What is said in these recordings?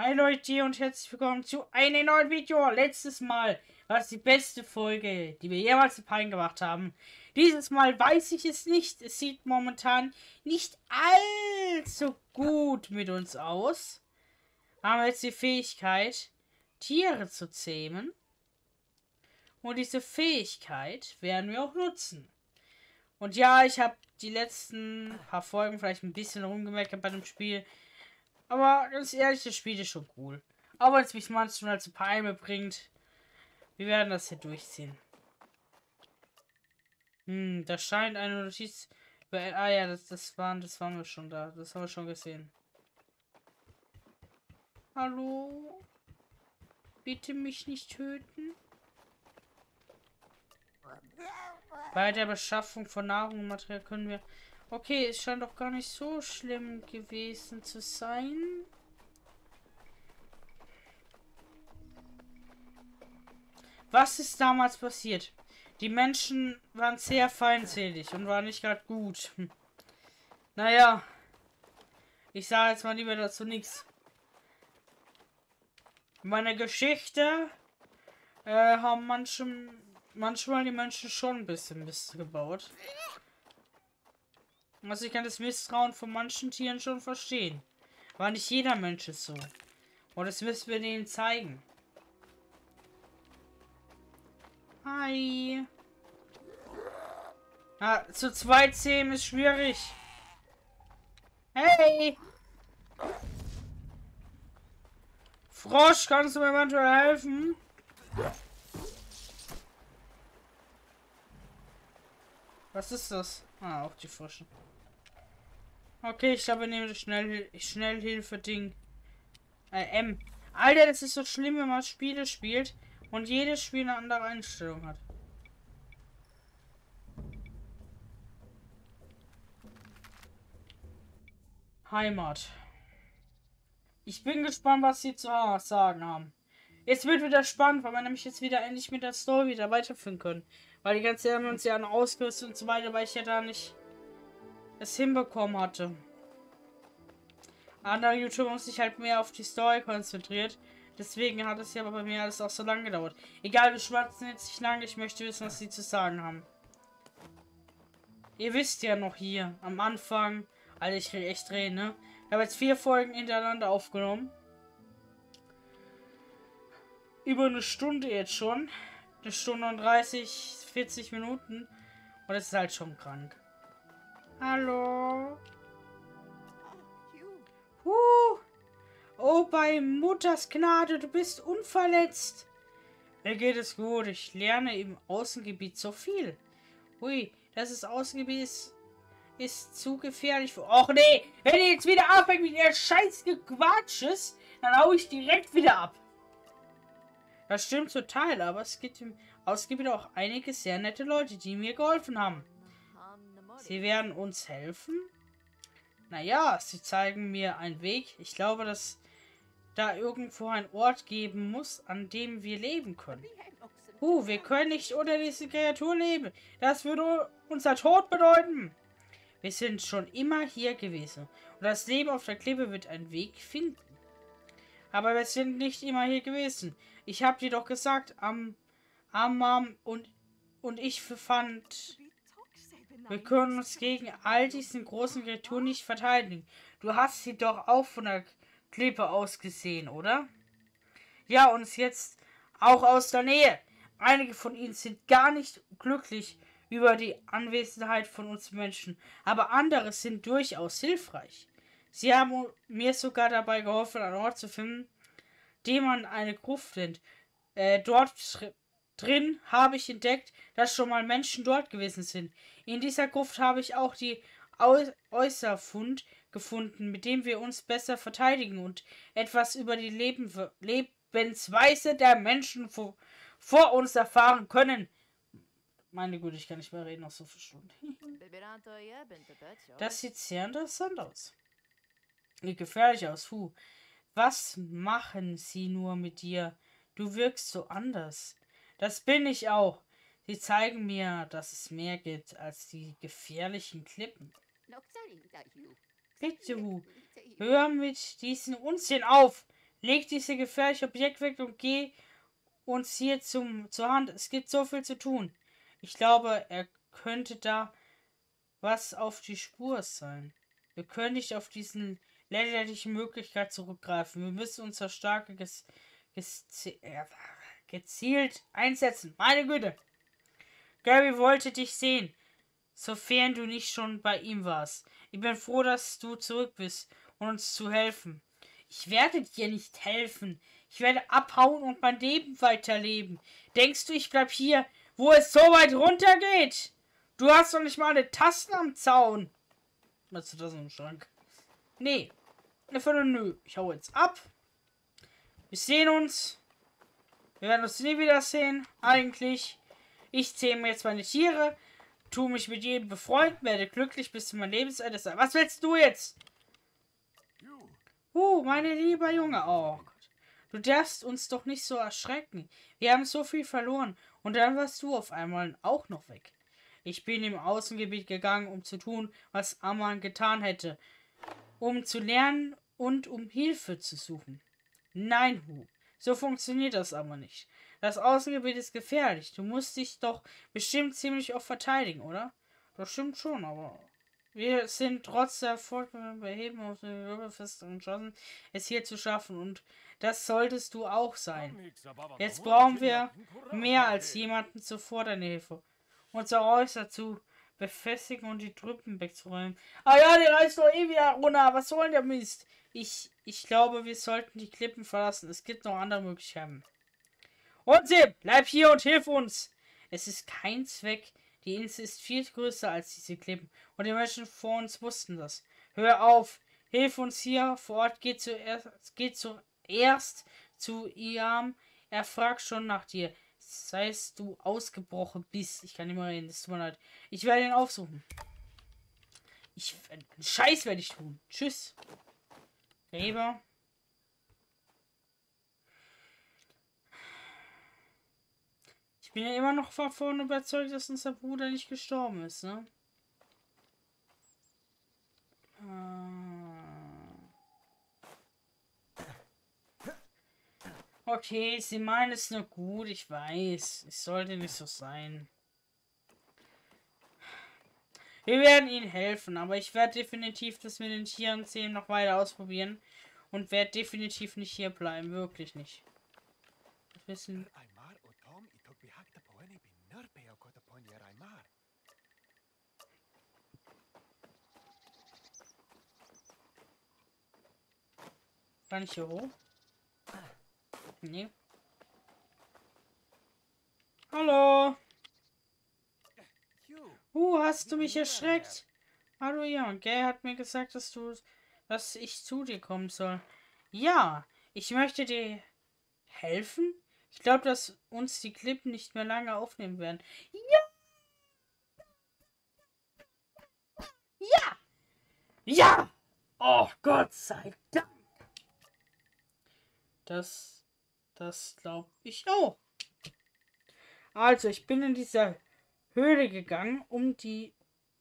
Hi Leute und herzlich willkommen zu einem neuen Video. Letztes Mal war es die beste Folge, die wir jemals in Pine gemacht haben. Dieses Mal weiß ich es nicht. Es sieht momentan nicht allzu gut mit uns aus. Haben jetzt die Fähigkeit, Tiere zu zähmen. Und diese Fähigkeit werden wir auch nutzen. Und ja, ich habe die letzten paar Folgen vielleicht ein bisschen rumgemeckert bei dem Spiel. Aber ganz ehrlich, das Spiel ist schon cool. Auch wenn es mich manchmal zu Palme bringt. Wir werden das hier durchziehen. Da scheint eine Notiz. Ah ja, das waren wir schon da. Das haben wir schon gesehen. Hallo? Bitte mich nicht töten. Bei der Beschaffung von Nahrung und Material können wir... Okay, es scheint doch gar nicht so schlimm gewesen zu sein. Was ist damals passiert? Die Menschen waren sehr feindselig und waren nicht gerade gut. Naja, ich sage jetzt mal lieber dazu nichts. Meine Geschichte haben manchmal die Menschen schon ein bisschen Mist gebaut. Also ich kann das Misstrauen von manchen Tieren schon verstehen. Aber nicht jeder Mensch ist so. Und das müssen wir denen zeigen. Hi. Ah, zu zweit zähmen ist schwierig. Hey. Frosch, kannst du mir eventuell helfen? Was ist das? Ah, auch die Frösche. Okay, ich glaube, wir nehmen das Schnellhilfe-Ding. M. Alter, das ist so schlimm, wenn man Spiele spielt und jedes Spiel eine andere Einstellung hat. Heimat. Ich bin gespannt, was sie zu sagen haben. Jetzt wird wieder spannend, weil wir nämlich jetzt wieder endlich mit der Story wieder weiterführen können. Weil die ganze Zeit haben wir uns ja ausgerüstet und so weiter, weil ich ja da nicht es hinbekommen hatte. Andere YouTuber haben sich halt mehr auf die Story konzentriert. Deswegen hat es ja aber bei mir alles auch so lange gedauert. Egal, wir schwatzen jetzt nicht lange. Ich möchte wissen, was sie zu sagen haben. Ihr wisst ja noch hier, am Anfang, Alter, ich will echt drehen, ne? Ich habe jetzt 4 Folgen hintereinander aufgenommen. Über eine Stunde jetzt schon. Eine Stunde und 30, 40 Minuten. Und das ist halt schon krank. Hallo? Oh, bei Mutters Gnade, du bist unverletzt. Mir geht es gut. Ich lerne im Außengebiet so viel. Hui, das Außengebiet ist zu gefährlich für... Och nee, wenn ihr jetzt wieder abhängt mit ihr scheiß Gequatsches, dann hau ich direkt wieder ab. Das stimmt total, aber es gibt im Außengebiet auch einige sehr nette Leute, die mir geholfen haben. Sie werden uns helfen? Naja, sie zeigen mir einen Weg. Ich glaube, dass da irgendwo ein Ort geben muss, an dem wir leben können. Wir können nicht unter diese Kreatur leben. Das würde unser Tod bedeuten. Wir sind schon immer hier gewesen. Und das Leben auf der Klippe wird einen Weg finden. Aber wir sind nicht immer hier gewesen. Ich habe dir doch gesagt, Amam und ich fand... Wir können uns gegen all diesen großen Kreaturen nicht verteidigen. Du hast sie doch auch von der Klippe aus gesehen, oder? Ja, und jetzt auch aus der Nähe. Einige von ihnen sind gar nicht glücklich über die Anwesenheit von uns Menschen, aber andere sind durchaus hilfreich. Sie haben mir sogar dabei geholfen, einen Ort zu finden, den man eine Gruft nennt. Dort drin habe ich entdeckt, dass schon mal Menschen dort gewesen sind. In dieser Gruft habe ich auch die Äußerfund gefunden, mit dem wir uns besser verteidigen und etwas über die Lebensweise der Menschen vor uns erfahren können. Meine Güte, ich kann nicht mehr reden, noch so viele Stunden. Das sieht sehr interessant aus. Sieht gefährlich aus. Was machen sie nur mit dir? Du wirkst so anders. Das bin ich auch. Sie zeigen mir, dass es mehr gibt als die gefährlichen Klippen. Bitte, hör mit diesen Unsinn auf. Leg diese gefährliche Objekt weg und geh uns hier zur Hand. Es gibt so viel zu tun. Ich glaube, er könnte da was auf die Spur sein. Wir können nicht auf diesen lächerlichen Möglichkeit zurückgreifen. Wir müssen unser starke gezielt einsetzen. Meine Güte. Gary wollte dich sehen, sofern du nicht schon bei ihm warst. Ich bin froh, dass du zurück bist, um uns zu helfen. Ich werde dir nicht helfen. Ich werde abhauen und mein Leben weiterleben. Denkst du, ich bleib hier, wo es so weit runter geht? Du hast doch nicht mal eine Tasten am Zaun. Hast du das im Schrank? Nee. Einfach nur nö. Ich hau jetzt ab. Wir sehen uns. Wir werden uns nie wiedersehen. Eigentlich. Ich zähme jetzt meine Tiere. Tu mich mit jedem befreunden. Werde glücklich bis zu meinem Lebensende sein. Was willst du jetzt? Meine lieber Junge. Oh Gott. Du darfst uns doch nicht so erschrecken. Wir haben so viel verloren. Und dann warst du auf einmal auch noch weg. Ich bin im Außengebiet gegangen, um zu tun, was Amon getan hätte. Um zu lernen und um Hilfe zu suchen. Nein, Hu. So funktioniert das aber nicht. Das Außengebiet ist gefährlich. Du musst dich doch bestimmt ziemlich oft verteidigen, oder? Das stimmt schon, aber wir sind trotz der erfolgreichen Beheben auf den Wirbel fest entschlossen, es hier zu schaffen. Und das solltest du auch sein. Jetzt brauchen wir mehr als jemanden zuvor deine Hilfe. Unser Häuser zu befestigen und die Trüppen wegzuräumen. Ah ja, die reißt doch eh wieder runter. Was soll der Mist? Ich glaube, wir sollten die Klippen verlassen. Es gibt noch andere Möglichkeiten. Und Sim, bleib hier und hilf uns. Es ist kein Zweck. Die Insel ist viel größer als diese Klippen. Und die Menschen vor uns wussten das. Hör auf. Hilf uns hier vor Ort. Geht zuerst zu Iam. Er fragt schon nach dir. Seist du ausgebrochen bist. Ich kann nicht mehr reden. Das tut mir leid. Ich werde ihn aufsuchen. Scheiß werde ich tun. Tschüss. Gräber. Ich bin ja immer noch davon überzeugt, dass unser Bruder nicht gestorben ist, ne? Okay, sie meinen es nur gut, ich weiß. Es sollte nicht so sein. Wir werden ihnen helfen, aber ich werde definitiv das mit den Tieren 10 noch weiter ausprobieren. Und werde definitiv nicht hier bleiben, wirklich nicht. Wissen. Kann ich hier hoch? Nee. Hallo. Hast du mich erschreckt? Hallo, ja. Und Gay hat mir gesagt, dass ich zu dir kommen soll. Ja, ich möchte dir helfen. Ich glaube, dass uns die Klippen nicht mehr lange aufnehmen werden. Ja! Ja! Ja! Oh, Gott sei Dank! Das glaube ich auch. Also, ich bin in dieser Höhle gegangen, um die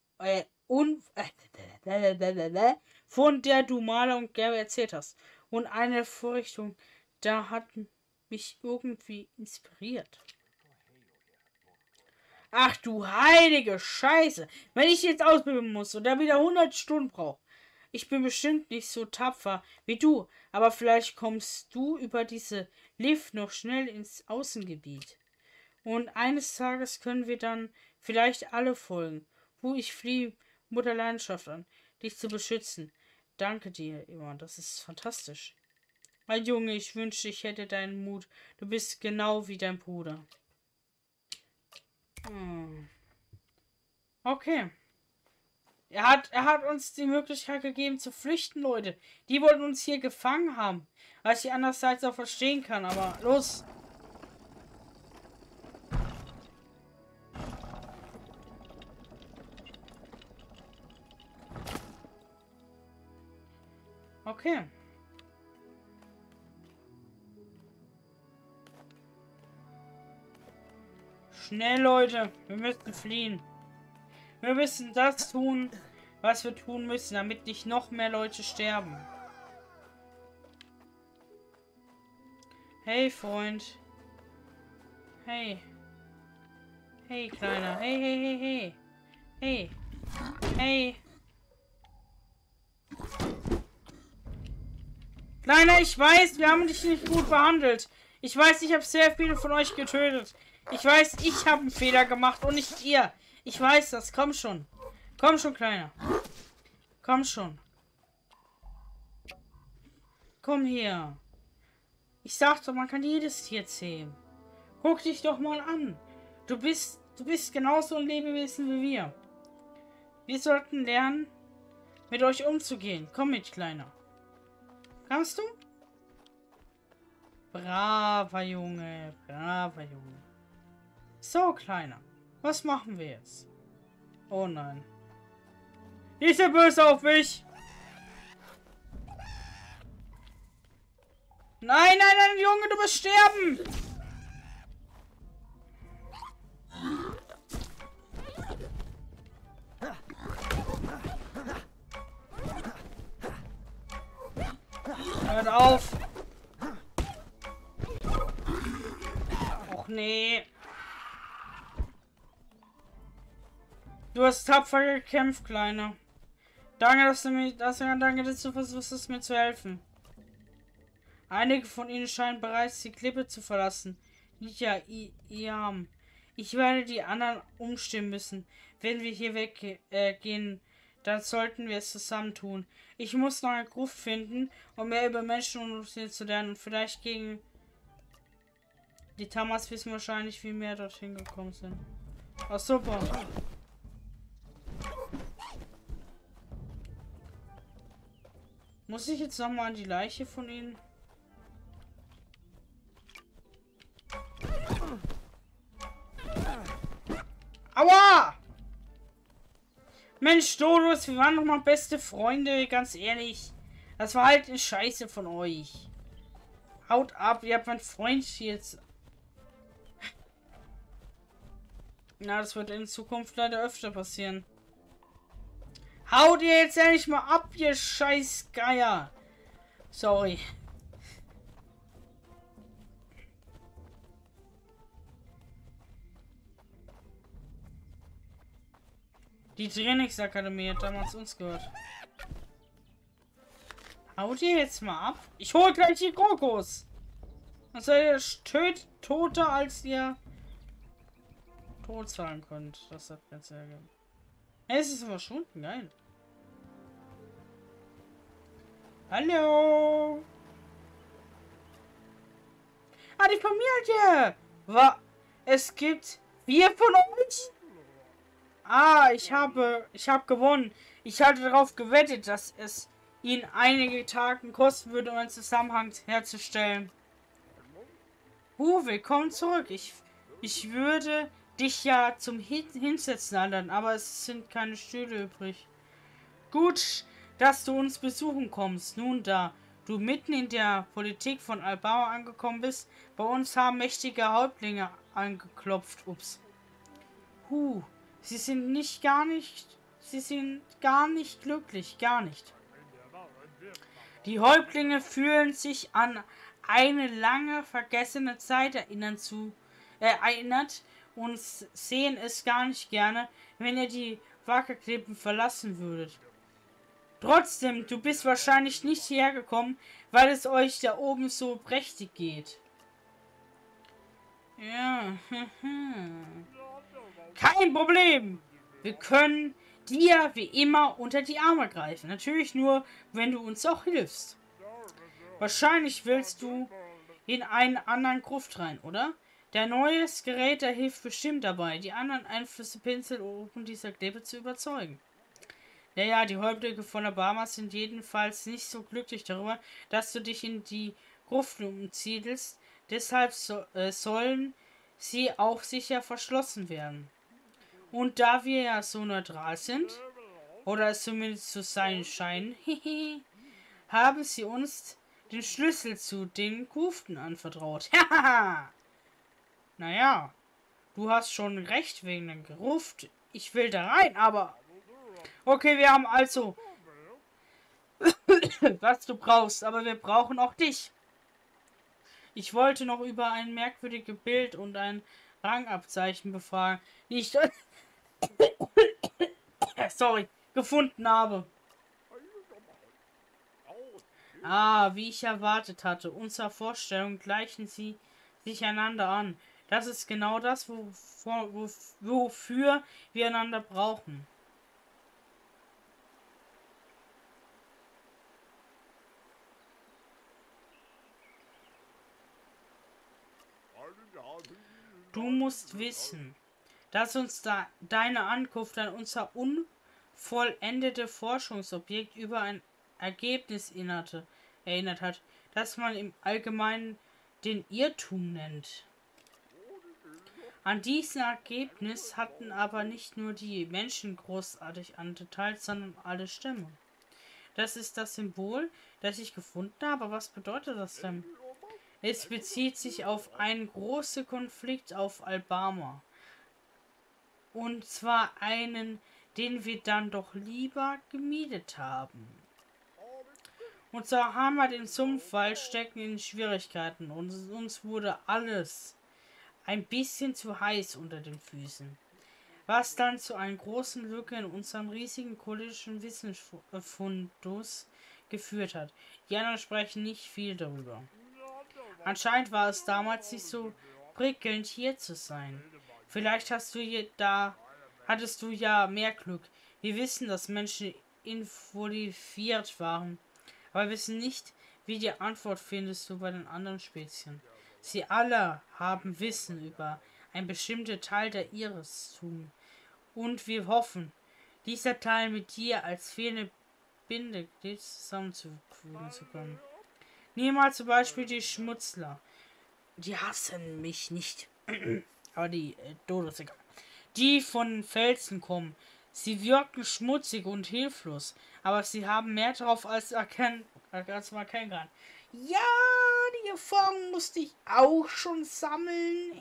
von der du Maler und Gary erzählt hast. Und eine Vorrichtung, da hat mich irgendwie inspiriert. Ach du heilige Scheiße. Wenn ich jetzt ausbilden muss und da wieder 100 Stunden brauche. Ich bin bestimmt nicht so tapfer wie du, aber vielleicht kommst du über diese Lift noch schnell ins Außengebiet. Und eines Tages können wir dann vielleicht alle folgen. Ich fliehe Mutter Leidenschaft an, dich zu beschützen. Danke dir, Ivan, das ist fantastisch. Mein Junge, ich wünschte, ich hätte deinen Mut. Du bist genau wie dein Bruder. Okay. Er hat uns die Möglichkeit gegeben zu flüchten, Leute. Die wollten uns hier gefangen haben. Was ich andererseits auch verstehen kann, aber los. Okay. Schnell, Leute. Wir müssen fliehen. Wir müssen das tun, was wir tun müssen, damit nicht noch mehr Leute sterben. Hey, Freund. Hey. Hey, Kleiner. Hey, hey, hey, hey. Hey. Hey. Kleiner, ich weiß, wir haben dich nicht gut behandelt. Ich weiß, ich habe sehr viele von euch getötet. Ich weiß, ich habe einen Fehler gemacht und nicht ihr. Ich weiß das. Komm schon. Komm schon, Kleiner. Komm schon. Komm her. Ich sag doch, man kann jedes Tier zähmen. Guck dich doch mal an. Du bist genauso ein Lebewesen wie wir. Wir sollten lernen, mit euch umzugehen. Komm mit, Kleiner. Kannst du? Braver Junge. Braver Junge. So, Kleiner. Was machen wir jetzt? Oh nein. Die ist ja böse auf mich. Nein, nein, nein, Junge, du musst sterben. Hört auf. Och nee. Du hast tapfer gekämpft, Kleiner. Danke, dass du versuchst, mir zu helfen. Einige von ihnen scheinen bereits die Klippe zu verlassen. Ja, Iam. Ich werde die anderen umstimmen müssen. Wenn wir hier weggehen, dann sollten wir es zusammen tun. Ich muss noch eine Gruft finden, um mehr über Menschen und sie zu lernen. Und vielleicht gegen die Tamas wissen wahrscheinlich, wie mehr dorthin gekommen sind. Oh, super. Muss ich jetzt nochmal an die Leiche von ihnen? Aua! Mensch, Dodus, wir waren doch mal beste Freunde, ganz ehrlich. Das war halt eine Scheiße von euch. Haut ab, ihr habt meinen Freund jetzt. Na, das wird in Zukunft leider öfter passieren. Haut ihr jetzt endlich mal ab, ihr scheiß Geier. Sorry. Die Trainingsakademie hat damals uns gehört. Haut ihr jetzt mal ab? Ich hol gleich die Krokos. Dann seid ihr toter, als ihr tot zahlen könnt. Das hat mir sehr gegeben. Hey, es ist verschwunden, geil. Hallo. Ah, die Familie. Es gibt 4 von euch? Ah, ich habe gewonnen. Ich hatte darauf gewettet, dass es ihn einige Tage kosten würde, um einen Zusammenhang herzustellen. Willkommen zurück. Ich würde dich ja zum Hinsetzen einladen, aber es sind keine Stühle übrig. Gut, dass du uns besuchen kommst. Nun, da du mitten in der Politik von Alabama angekommen bist, bei uns haben mächtige Häuptlinge angeklopft. Ups. Sie sind gar nicht glücklich, gar nicht. Die Häuptlinge fühlen sich an eine lange vergessene Zeit erinnert und sehen es gar nicht gerne, wenn ihr die Wackerklippen verlassen würdet. Trotzdem, du bist wahrscheinlich nicht hierher gekommen, weil es euch da oben so prächtig geht. Ja, kein Problem. Wir können dir wie immer unter die Arme greifen. Natürlich nur, wenn du uns auch hilfst. Wahrscheinlich willst du in einen anderen Gruft rein, oder? Der neues Gerät, der hilft bestimmt dabei, die anderen Einflüsse Pinsel oben dieser Klippe zu überzeugen. Naja, die Häuptlinge von Alabama sind jedenfalls nicht so glücklich darüber, dass du dich in die Gruft umsiedelst. Deshalb sollen sie auch sicher verschlossen werden. Und da wir ja so neutral sind, oder es zumindest zu sein scheinen, haben sie uns den Schlüssel zu den Gruften anvertraut. Naja, du hast schon recht wegen der Gruft. Ich will da rein, aber... Okay, wir haben also... was du brauchst, aber wir brauchen auch dich. Ich wollte noch über ein merkwürdiges Bild und ein Rangabzeichen befragen, die ich dort sorry, gefunden habe. Ah, wie ich erwartet hatte. Unserer Vorstellung gleichen sie sich einander an. Das ist genau das, wofür wir einander brauchen. Du musst wissen, dass uns deine Ankunft an unser unvollendete Forschungsobjekt über ein Ergebnis erinnert hat, das man im Allgemeinen den Irrtum nennt. An diesem Ergebnis hatten aber nicht nur die Menschen großartig angeteilt, sondern alle Stämme. Das ist das Symbol, das ich gefunden habe. Was bedeutet das denn? Es bezieht sich auf einen großen Konflikt auf Alabama. Und zwar einen, den wir dann doch lieber gemiedet haben. Unser Hammer den Sumpfwald stecken in Schwierigkeiten und uns wurde alles ein bisschen zu heiß unter den Füßen. Was dann zu einer großen Lücke in unserem riesigen politischen Wissensfundus geführt hat. Die anderen sprechen nicht viel darüber. Anscheinend war es damals nicht so prickelnd, hier zu sein. Vielleicht hattest du ja mehr Glück. Wir wissen, dass Menschen involviert waren. Aber wir wissen nicht, wie die Antwort findest du bei den anderen Spezien. Sie alle haben Wissen über einen bestimmten Teil der Iristum. Und wir hoffen, dieser Teil mit dir als fehlende Bindeglied zusammenzufügen zu können. Nehmen wir zum Beispiel die Schmutzler. Die hassen mich nicht. Aber die Todessecker. Die von Felsen kommen. Sie wirken schmutzig und hilflos. Aber sie haben mehr drauf als man erkennen kann. Ja, die Erfahrung musste ich auch schon sammeln.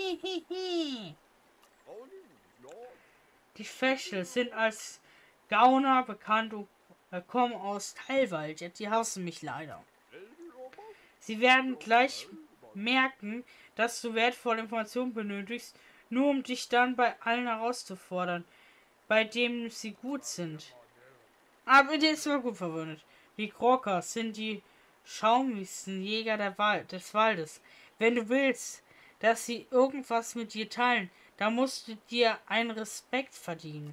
Die Fäschel sind als Gauner bekannt und kommen aus Teilwald. Ja, die hassen mich leider. Sie werden gleich merken, dass du wertvolle Informationen benötigst, nur um dich dann bei allen herauszufordern, bei denen sie gut sind. Aber der ist immer gut verwundet. Die Kroker sind die schaumigsten Jäger des Waldes. Wenn du willst, dass sie irgendwas mit dir teilen, dann musst du dir einen Respekt verdienen.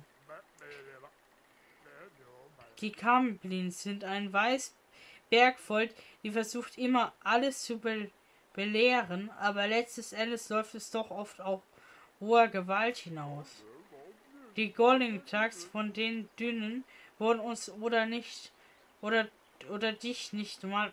Die Kamblins sind ein Weißbergvolk, die versucht immer alles zu belehren, aber letztes Endes läuft es doch oft auf hoher Gewalt hinaus. Die Gollingtags von den Dünnen wurden uns oder dich nicht mal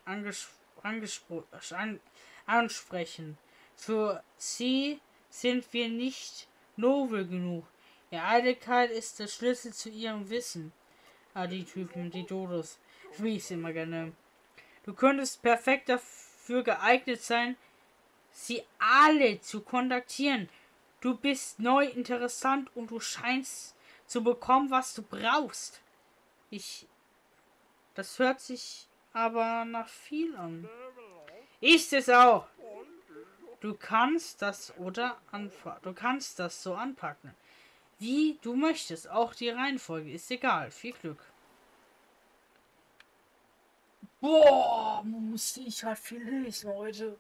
ansprechen. Für sie sind wir nicht nobel genug. Ihre Eitelkeit ist der Schlüssel zu ihrem Wissen. Ah, die Typen, die Dodos, wie ich sie immer gerne. Du könntest perfekt dafür geeignet sein, sie alle zu kontaktieren. Du bist neu, interessant und du scheinst zu bekommen, was du brauchst. Das hört sich aber nach viel an. Ist es auch. Du kannst das so anpacken. Wie du möchtest. Auch die Reihenfolge ist egal. Viel Glück. Boah, musste ich halt viel lesen heute.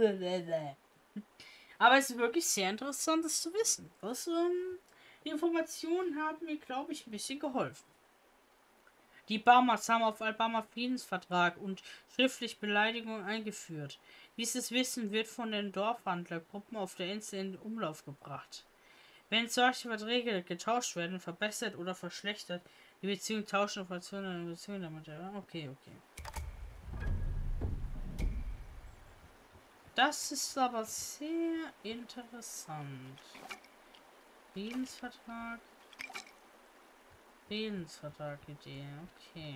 Aber es ist wirklich sehr interessant, das zu wissen. Die Informationen haben mir, glaube ich, ein bisschen geholfen. Die Baumers haben auf Alabama Friedensvertrag und schriftlich Beleidigung eingeführt. Dieses Wissen wird von den Dorfhandlergruppen auf der Insel in Umlauf gebracht. Wenn solche Verträge getauscht werden, verbessert oder verschlechtert, die Beziehung tauschen Informationen in Beziehung damit. Okay. Das ist aber sehr interessant. Friedensvertrag-Idee, okay.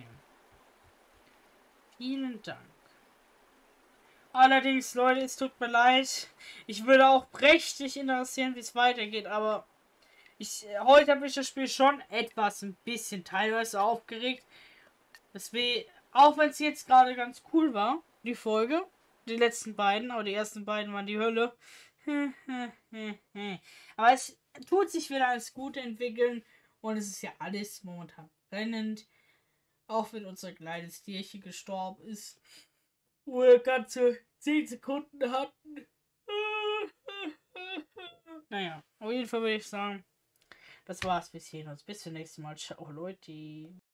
Vielen Dank. Allerdings, Leute, es tut mir leid. Ich würde auch prächtig interessieren, wie es weitergeht, aber heute habe ich das Spiel schon ein bisschen teilweise aufgeregt. Deswegen, auch wenn es jetzt gerade ganz cool war, die Folge, Die letzten beiden, aber die ersten beiden waren die Hölle. Aber es tut sich wieder alles Gute entwickeln und es ist ja alles momentan brennend. Auch wenn unser kleines Tierchen gestorben ist. Wo wir ganze 10 Sekunden hatten. Naja, auf jeden Fall würde ich sagen, das war's bis hierhin. Bis zum nächsten Mal. Ciao, Leute.